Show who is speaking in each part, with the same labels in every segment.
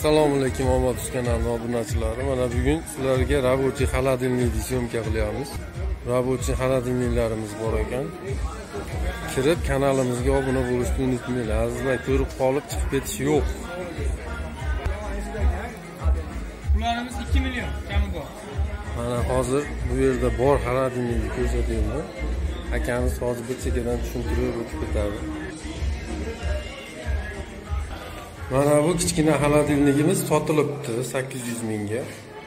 Speaker 1: Assalomu alaykum Omad kanali obunachilari. Mana bugun sizlarga рабочий холодильник syomka qilyapmiz. Рабочий холодильникlarimiz bor ekan. Kirib kanalimizga obuna bo'lishni unutmanglar. Azizlar, ko'rib qolib chiqib ketish yo'q.
Speaker 2: Ularimiz 2 million kami bor.
Speaker 1: Mana hozir bu yerda bor холодильникni ko'rsatyapman. Akamiz hozir bir chekkadan tushuntirib o'tib ketadi. Mana bu kichkina холодильникimiz sotilibdi 800 mingga.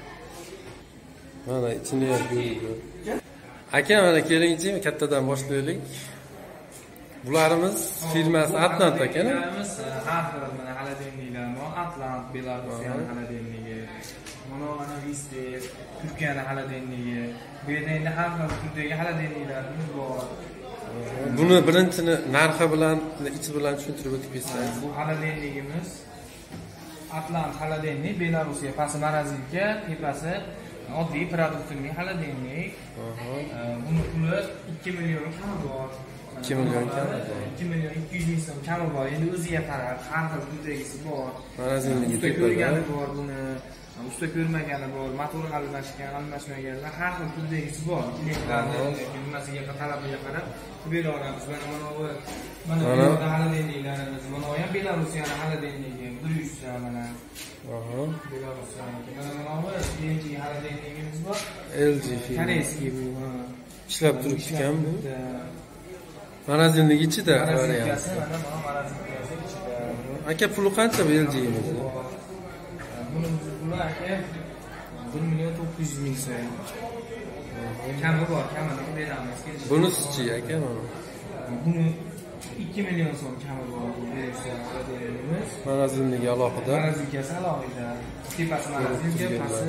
Speaker 1: Mana ichini ham ko'ring. Aka, mana kelingchi, kattadan boshlaylik. Bularimiz firmasi Atlant ekan.
Speaker 2: Bularimiz har xil mana холодильникlar bor. Atlant, Belarusiyani холодильнigi. Mana Vistel, Turkiyani холодильнigi. Bu yerda endi har xil turdagi холодильникlarimiz bor.
Speaker 1: Buni birinchisini narxi bilan, ichi bilan tushuntirib o'tib ketsangiz.
Speaker 2: Bu холодильникimiz Atlant холодильник, Belarusya pasi marazilka, tepasi oddiy produktli холодильник. Buni puli 2 million kami bor.
Speaker 1: 2 million kami bor.
Speaker 2: 2 million 200 ming so'm kami bor. Endi o'ziga qarab, har xil turdagisi bor.
Speaker 1: Marazilnigi
Speaker 2: tepada bor buni. Usta ko'rmagani bor, motori almashmaganlar har xil turdagisi bor. Elektrlarni nimasiga talabiga qarab bera olamiz. Mana bu холодильникlarimiz, mana ham Belarusiyani холодильнigi 100 ta mana. Belarusiyani. Mana bu LG холодильнигimiz bor.
Speaker 1: LG firma.
Speaker 2: Koreyskiy bu.
Speaker 1: Ishlab turibdi-kan bu. Marazilnigi ichida
Speaker 2: varianti. Mana marazilkasi ichida.
Speaker 1: Aka, puli qancha bu LG'imiz?
Speaker 2: Bular aka 1 million 900 ming so'm. Kami bor, kamini beramiz.
Speaker 1: Bunisi-chi aka mana?
Speaker 2: Buni 2 million so'm kami bor. Berishimiz.
Speaker 1: Marazilnigi alohida.
Speaker 2: Marazilkasi alohida. Tepasi marazilka, pasti.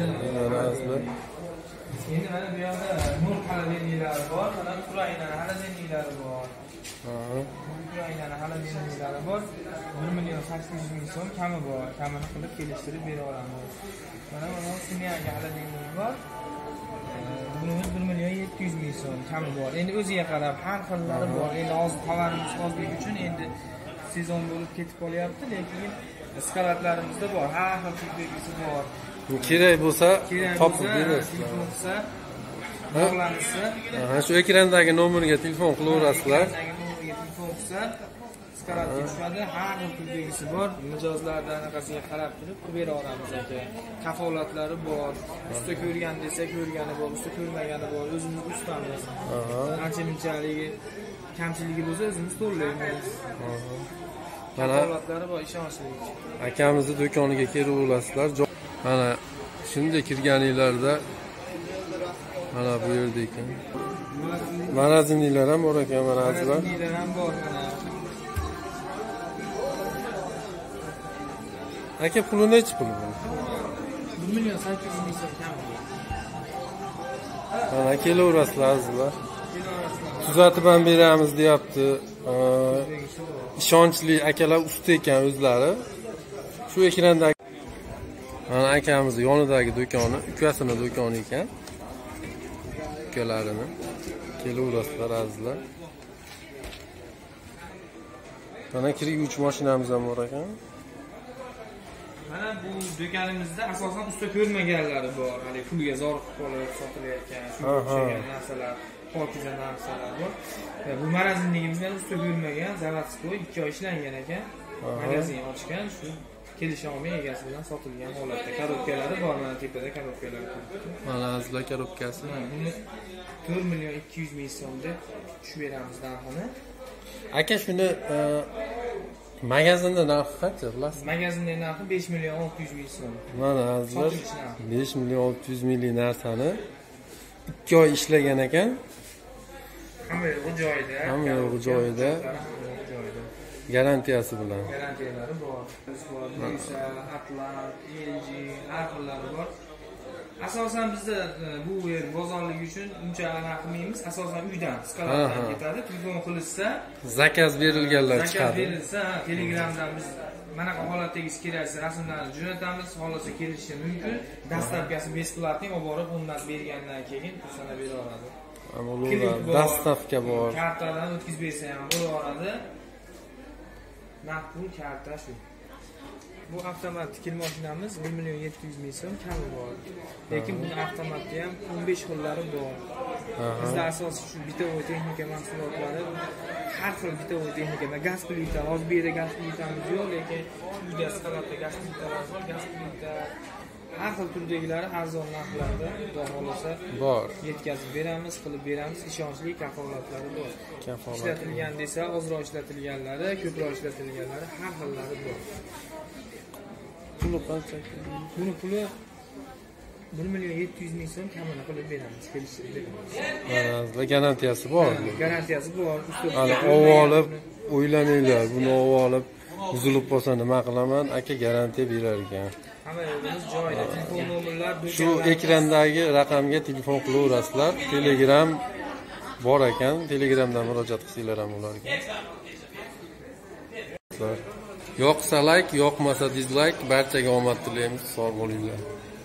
Speaker 2: Endi mana bu yoqda nur холодильниклari bor, mana Ukraina холодильниклari bor. Ukraina холодильниклari bor. 1 million 800 ming so'm kami bor. Kamini qilib kelishtirib bera olamiz. Mana Simiyaga холодильник bor. Bunimiz 1 million 700 ming so'm kami bor. Endi o'ziga qarab har xillari bor. Endi hozir tovarimiz ozligi uchun endi sezon bo'lib ketib qolyapti, lekin skalatlarimizda bor. Har xil turdagisi bor.
Speaker 1: Kerak bo'lsa topib berasiz.
Speaker 2: Telefon qilsa, bog'lansa,
Speaker 1: shu ekrandagi nomerga telefon qilaverasizlar.
Speaker 2: Telefon qilsa, skalatga tushadi. Har xil turdagisi bor. Mijozlardan anaqasiga qarab turib bera olamiz aka. Kafolatlari bor. Usta ko'rgan desa ko'rgani bor, usta ko'rmagani bor. O'zimiz ustamiz. Qancha-munchalik kamchiligi bo'lsa o'zimiz to'laymiz. Kafolatlari bor, ishonchli.
Speaker 1: Akamizni do'koniga kelib olasizlar. Mana shunday kirganinglarda mana bu yerda ekan. Marazilniklar ham bor ekan, marazillar.
Speaker 2: Marazilniklar ham bor mana.
Speaker 1: Aka, puli nechi pul bu?
Speaker 2: 1 million 800 ming so'm kam.
Speaker 1: Mana kelaverasizlar azizlar. Tuzatib ham beramiz deyapti. Ishonchli akalar, usta ekan o'zlari. Shu ekrandagi mana akamiz yonidagi do'koni, ukasini do'koni ekan. Ukalarini kelaverasizlar azizlar. Mana kirguvchi mashinamiz ham bor ekan.
Speaker 2: Mana bu do'konimizda asosan usta ko'rmaganlari bor. Hali pulga zoriq qolib sotilayotgan o'xshagan narsalar, pokiza narsalar bor. Bu marazilligimizdan usta ko'rmagan, zavodskoy 2 oy ishlangan ekan. Magazin ochgan, shu kelisha olmay egasi bilan sotilgan holatda. Korobkalari bor, mana tepada korobkalar turibdi.
Speaker 1: Mana azizlar korobkasi.
Speaker 2: Buni 4 million 200 ming so'mda tushib beramiz narxini.
Speaker 1: Aka, shuni magazinda narxi qancha bilasiz?
Speaker 2: Magazinda narxi 5 million 600 ming so'm.
Speaker 1: Mana azizlar 5 million 600 minglik narsani 2 oy ishlagan ekan.
Speaker 2: Hamma yo'q joyida.
Speaker 1: Hamma yo'q joyida. Garantiyasi bilan.
Speaker 2: Garantiyalari bor. Atlant, LG, har xillari bor. Asosan bizda bu yer bozorligi uchun uncha narx qilmaymiz. Asosan uydan, skalatdan ketadi. Telefon qilishsa,
Speaker 1: zakaz berilganlar chiqadi.
Speaker 2: Zakaz berilsa, Telegramdan biz manaqa holatdagisi keraksa rasmlarni jo'natamiz, xohlasa kelishi mumkin. Dastlabkasi besplatniy olib borib, undan bergandan keyin pulni bera oladi.
Speaker 1: Dastavka bor.
Speaker 2: Kartadan o'tkazib bersa ham bo'laveradi. Naqd pul karta shu. Bu avtomat tikil mashinamiz 1 million 700 ming so'm kami bor. Lekin buni avtomatda ham 15 xillari bor. Bizda asosiy shu bitovoy texnika mahsulotlari, har xil bitovoy texnika, gaz plita, hozir bu yerda gaz plitamiz yo'q, lekin uyda skalatda gaz plitalar bor, gaz plita har xil turdagilari arzon narxlarda, xudo xolasa
Speaker 1: bor.
Speaker 2: Yetkazib beramiz, qilib beramiz, ishonchli kafolatlari bor. Ishlatilgan desa, ozroq ishlatilganlari, ko'proq ishlatilganlari har xillari bor.
Speaker 1: Puli qancha?
Speaker 2: Buni puli 1 million 700 ming so'm kamini qilib beramiz, kelishib beramiz.
Speaker 1: Va garantiyasi bor.
Speaker 2: Garantiyasi bor.
Speaker 1: Hali olib o'ylaninglar, buni olib buzilib qolsa nima qilaman? Aka garantiya berar ekan.
Speaker 2: Hamma yerimiz joyida, telefon nomerlar,
Speaker 1: shu ekrandagi raqamga telefon qilaverasizlar. Telegram bor ekan, Telegramdan murojaat qilsanglar ham ularga. Yoqsa like, yoqmasa dislike, barchaga omad tilaymiz. Sog' bo'linglar.